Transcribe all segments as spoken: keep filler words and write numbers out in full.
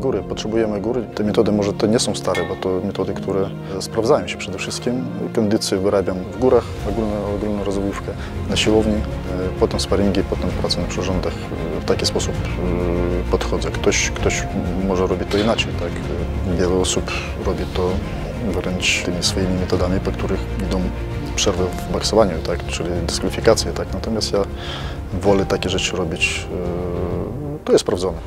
góry, potrzebujemy góry. Te metody może to nie są stare, bo to metody, które sprawdzają się przede wszystkim. Kondycję wyrabiam w górach, ogólną, ogólną rozwojówkę na siłowni, potem sparingi, potem pracę na przyrządach. W taki sposób podchodzę. Ktoś, ktoś może robić to inaczej, tak? Wiele osób robi to wręcz tymi swoimi metodami, po których idą przerwy w boksowaniu, tak? Czyli dyskwalifikacje, tak? Natomiast ja wolę takie rzeczy robić, to jest sprawdzone.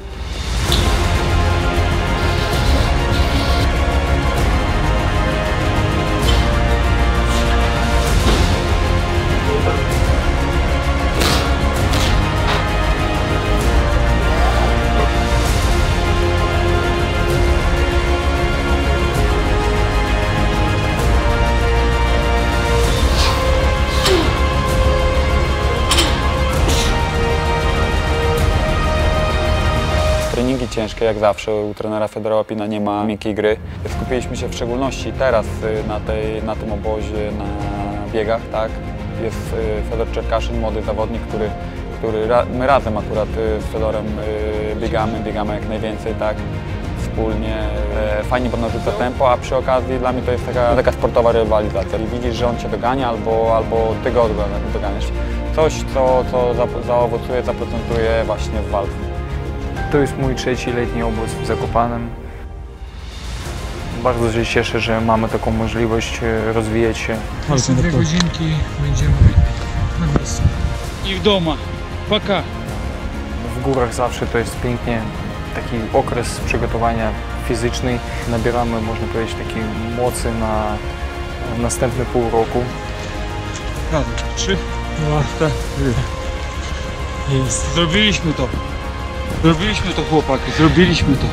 Treningi ciężkie, jak zawsze, u trenera Fiodora Łapina nie ma miękkiej gry. Skupiliśmy się w szczególności teraz na, tej, na tym obozie, na biegach, tak? Jest Fiodor Czerkaszyn, młody zawodnik, który, który ra, my razem akurat z Fiodorem biegamy, biegamy jak najwięcej, tak? Wspólnie. Fajnie, bo narzuca tempo, a przy okazji dla mnie to jest taka, taka sportowa rywalizacja. I widzisz, że on cię dogania albo, albo ty go doganiasz. Coś, co, co zaowocuje, zaprocentuje właśnie w walce. To jest mój trzeci letni obóz w Zakopanem. Bardzo się cieszę, że mamy taką możliwość rozwijać się. Za dwie godzinki będziemy na miejscu. I w domu. Пока. W górach zawsze to jest pięknie. Taki okres przygotowania fizyczny. Nabieramy, można powiedzieć, takiej mocy na następne pół roku. Razem. Trzy, dwa, tak. Jest. Zrobiliśmy to. Zrobiliśmy to, chłopaki, zrobiliśmy to.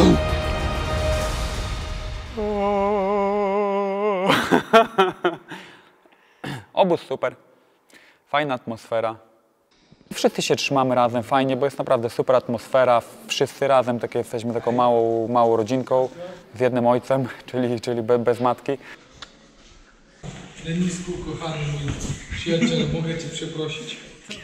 Obóz super, fajna atmosfera. Wszyscy się trzymamy razem fajnie, bo jest naprawdę super atmosfera. Wszyscy razem takie jesteśmy taką małą, małą rodzinką z jednym ojcem, czyli, czyli be, bez matki. Denisku, kochany mój przyjaciel, mogę cię przeprosić.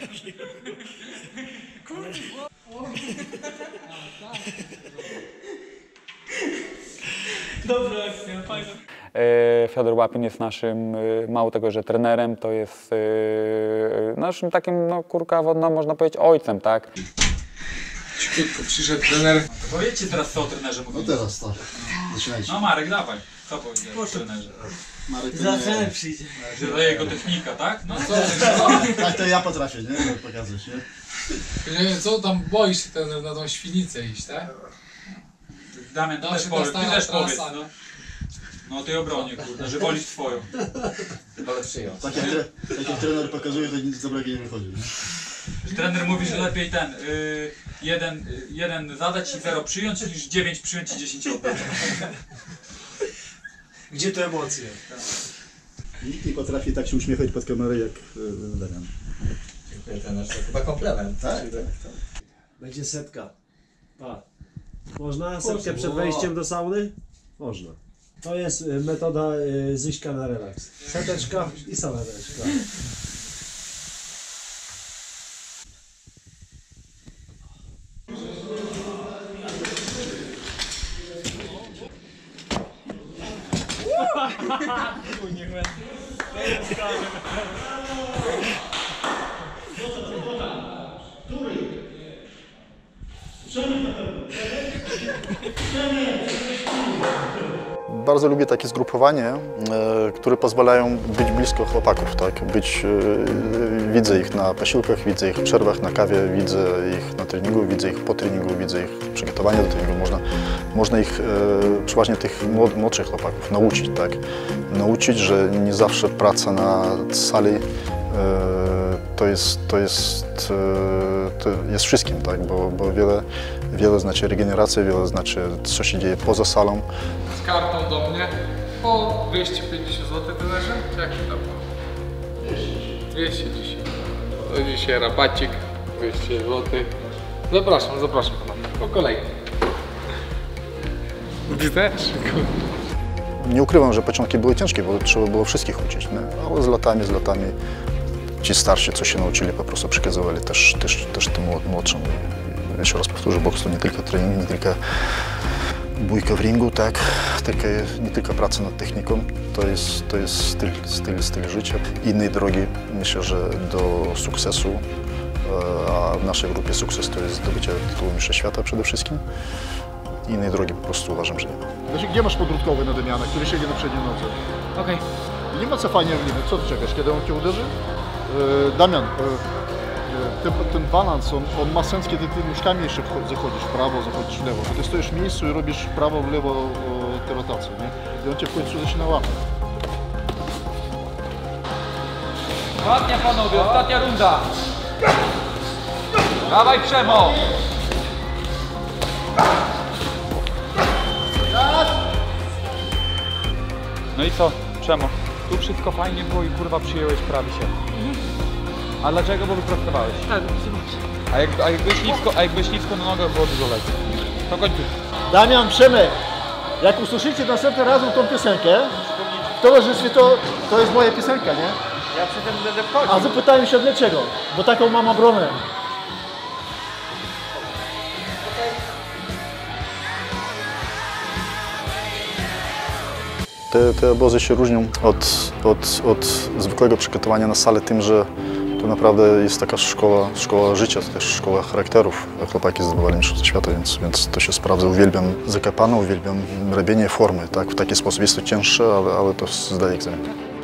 Dobra akcja, fajna. Fiodor Łapin jest naszym, mało tego, że trenerem, to jest naszym takim, no kurka wodna, można powiedzieć, ojcem, tak? Cichutko przyszedł trener. Powiedzcie teraz, co o trenerze mówicie. No teraz tak. Zaczynajcie. No Marek, dawaj. Co powiedziałeś o trenerze? Marek to Za nie... cenę przyjdzie. Że to jego technika, tak? No co? Tak to ja potrafię, nie? Pokazać, nie? Nie wiem, co tam boisz się trener na tą świnicę iść, tak? Damian, ty też powiedz, ty też powiedz, no. No tej obronie, kurde, że wolisz swoją. Ale przyjął. Tak jak, tre, tak jak trener pokazuje, to nic dobrego nie wychodzi. Nie? Trener mówi, że lepiej ten, y, jeden, y, jeden zadać i zero przyjąć, niż dziewięć przyjąć i dziesięć oddać. Gdzie te emocje? Nikt nie potrafi tak się uśmiechać pod kamerę jak yy, Damian. Dziękuję trenerze, to chyba komplement. Tak, tak, tak. Będzie setka. Pa. Można setkę przed wejściem do sauny? Można. To jest y, metoda y, Zyśka na relaks. Seteczka i saleteczka. Bardzo lubię takie zgrupowanie, e, które pozwalają być blisko chłopaków, tak? Być, e, widzę ich na posiłkach, widzę ich w przerwach na kawie, widzę ich na treningu, widzę ich po treningu, widzę ich przygotowania do treningu. Można, można ich, e, przeważnie tych młodszych chłopaków nauczyć, tak? Nauczyć, że nie zawsze praca na sali e, to jest, to jest, e, to jest wszystkim, tak? Bo, bo wiele, wiele znaczy regeneracja, wiele znaczy co się dzieje poza salą. Z kartą do mnie po dwieście pięćdziesiąt złotych trenerze? Czy jak to było? dwieście dzisiaj. To dzisiaj rabacik, dwieście złotych. Zapraszam, zapraszam pana. Po kolei. Ty też? Nie ukrywam, że początki były ciężkie, bo trzeba było wszystkich uczyć, nie? Ale z latami, z latami ci starsi, co się nauczyli, po prostu przekazywali też, też, też tym młodszym. Jeszcze raz powtórzę, boks to nie tylko trening, nie tylko bójka w ringu, tak, takie, nie tylko praca nad techniką, to jest, to jest styl, styl, styl życia. Innej drogi, myślę, że do sukcesu, a w naszej grupie sukces to jest zdobycie tytułu mistrza świata przede wszystkim. Innej drogi po prostu uważam, że nie ma. Gdzie masz podróbkowy na Damiana, który siedzi na przedniej nodze? Okej. Nie ma cofania w linii. Co ty czekasz, kiedy on cię uderzy? E, Damian, e, ten, ten balans, on, on ma sens, kiedy ty nóżkami jeszcze zachodzisz w prawo, zachodzisz w lewo. Bo ty stoisz w miejscu i robisz w prawo, w lewo e, te rotacje, nie? I on cię w końcu zaczyna łapać. Ostatnia panowie, ostatnia runda. Dawaj Przemo. No i co? Przemo? Tu wszystko fajnie było i kurwa przyjąłeś prawie się. A dlaczego? Bo wyprostowałeś. Tak, A, jak, a jakbyś nisko, a jakbyś nisko na nogę, było dużo lepiej. To kończy. Damian, Przemek, jak usłyszycie następnym razem tą piosenkę, w towarzystwie to, to jest moja piosenka, nie? Ja przy tym będę wchodził. A zapytałem się dlaczego, bo taką mam obronę. Te, te obozy się różnią od, od, od zwykłego przygotowania na salę tym, że to naprawdę jest taka szkoła, szkoła życia, to też szkoła charakterów. Chłopaki zdobywali mistrzostwo świata, więc, więc to się sprawdza. Uwielbiam zakapane, uwielbiam robienie formy. Tak? W taki sposób jest to cięższe, ale, ale to zdaje egzamin.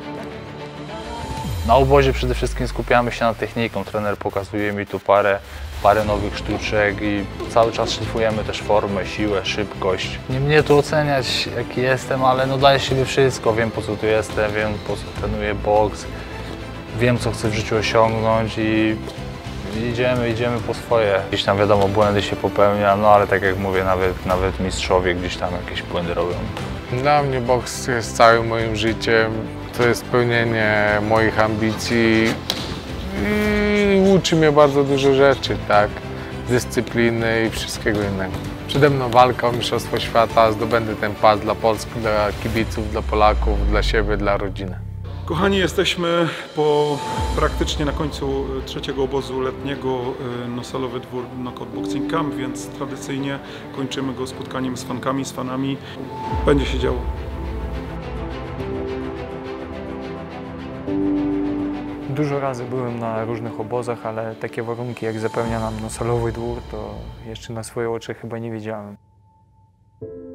Na obozie przede wszystkim skupiamy się na techniką. Trener pokazuje mi tu parę, parę nowych sztuczek i cały czas szlifujemy też formę, siłę, szybkość. Nie mnie tu oceniać, jaki jestem, ale no daję z siebie wszystko. Wiem, po co tu jestem, wiem, po co trenuję boks, wiem, co chcę w życiu osiągnąć i idziemy, idziemy po swoje. Gdzieś tam wiadomo, błędy się popełnia, no ale tak jak mówię, nawet, nawet mistrzowie gdzieś tam jakieś błędy robią. Dla mnie boks jest całym moim życiem. To jest spełnienie moich ambicji i uczy mnie bardzo dużo rzeczy, tak? Dyscypliny i wszystkiego innego. Przede mną walka o mistrzostwo świata, zdobędę ten pas dla Polski, dla kibiców, dla Polaków, dla siebie, dla rodziny. Kochani, jesteśmy po praktycznie na końcu trzeciego obozu letniego na Salowy Dwór Knockout Boxing Camp, więc tradycyjnie kończymy go spotkaniem z fankami, z fanami. Będzie się działo. Dużo razy byłem na różnych obozach, ale takie warunki jak zapewnia nam Salowy Dwór, to jeszcze na swoje oczy chyba nie widziałem.